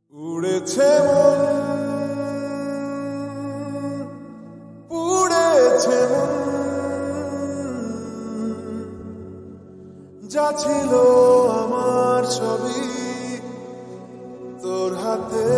উড়েছে মন, পুড়েছে মন, যা ছিল আমার ছবি তোর হাতে।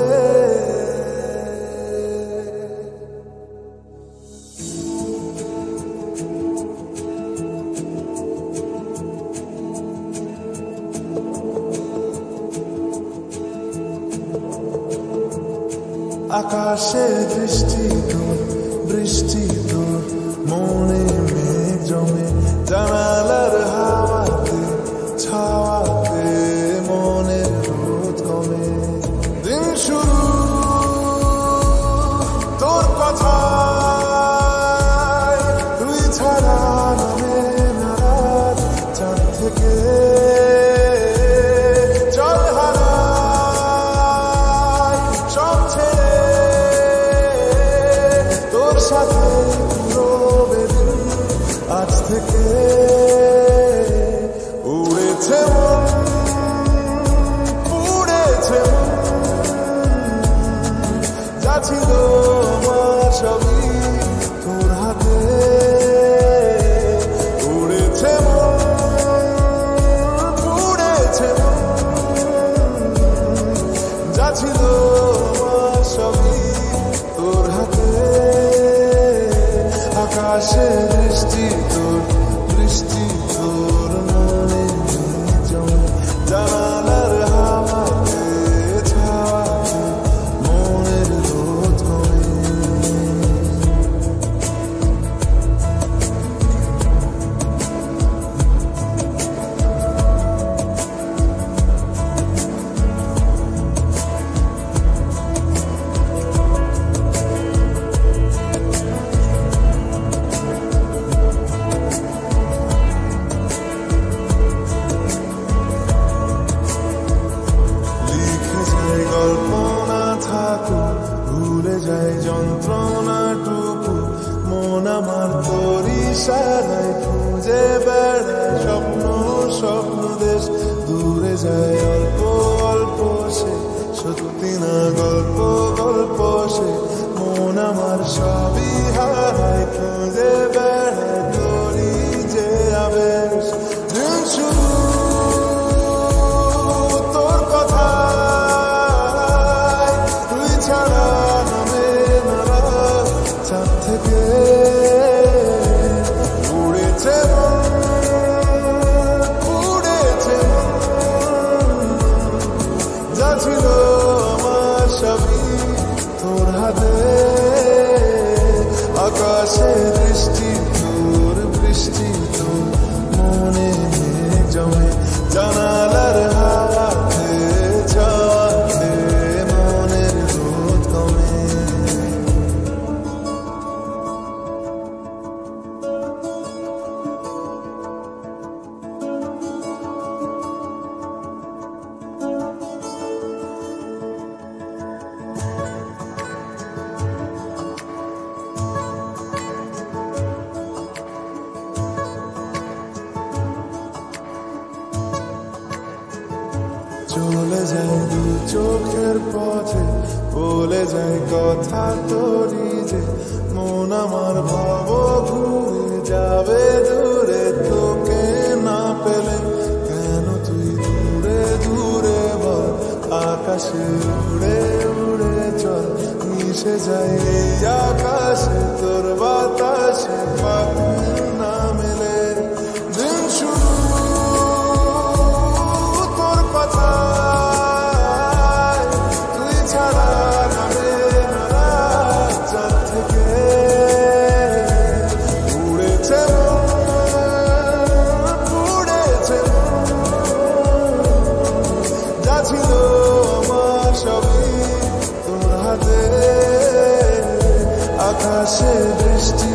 আকাশে দৃষ্টি তোর, বৃষ্টি তোর, মনে মেঘ জমে, জানালার হাওয়াতে ছাওয়াতে মনের রোদ কমে। দিন শুরু তোর কথায়, তুই ছাড়া নামে না রাত, চাঁদ থেকে জল হারায় সব ছেড়ে তোর সাথে রবে দিন আজ থেকে। উড়েছে মন, পুড়েছে মন, যা ছিল আমার সবই তোর হাতে। উড়েছে মন, পুড়েছে মন, যা ছিল আমার সবই তোর হাতে। আকাশে বৃষ্টি তোর, বৃষ্টি তোর, মনে জমে, জানালার হাওয়াতে ছাওয়াতে মনের রোদ কমে। লিখে যায় গল্প না থাকুক, ভুলে যায় যন্ত্রণাটুকু, মন আমার তোর ইশারায় খুঁজে বেড়ায় স্বপ্ন, স্বপ্ন দেশ। দূরে যায় অল্প অল্প সে, সত্যি না গল্প, গল্প সে, মন আমার সবই হারায় খুঁজে বেড়ায় তোরই যে আবেশ। দিন শুরু তোর কথায়, তুই ছাড়া নামে না রাত, চাঁদ থেকে উড়েছে মন, পুড়েছে মন, যা ছিল আমার সবই তোর হাতে। আকাশে দৃষ্টি তোর, বৃষ্টি তোর, মনে মেঘ জমে, জানালার হাওয়াতে ছাওয়াতে মনের রোদ কমে। চলে যায় দু চোখের পথে, বলে যায় কথা তোরই যে, মন আমার ভাব ঘুরে যাবে দূরে তোকে না পেলে। কেন তুই দূরে দূরে বল, আকাশে উড়ে উড়ে চল, মিশে যায় এই আকাশে তোর বাতাসে পাখি না মেলে। দিন শুরু তোর কথায়, তুই ছাড়া নামে না রাত, চাঁদ থেকে উড়েছে মন, পুড়েছে মন, যা ছিল আমার সবই তোর হাতে। আকাশে বৃষ্টি